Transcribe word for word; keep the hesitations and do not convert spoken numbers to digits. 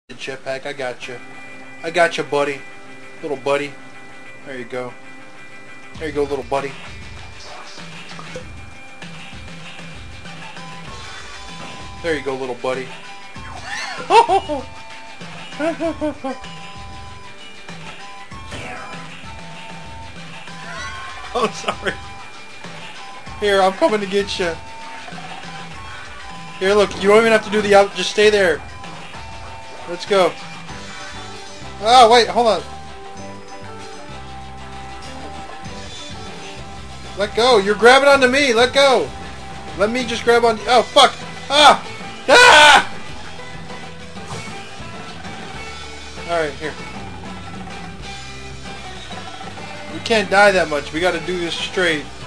The jetpack, I got you. I got you, buddy. Little buddy. There you go. There you go, little buddy. There you go, little buddy. Oh! Oh, sorry. Here, I'm coming to get you. Here, look. You don't even have to do the out. Just stay there. Let's go. Oh, wait. Hold on. Let go. You're grabbing onto me. Let go. Let me just grab on. Oh, fuck. Ah! Ah! Alright, here. We can't die that much. We gotta do this straight.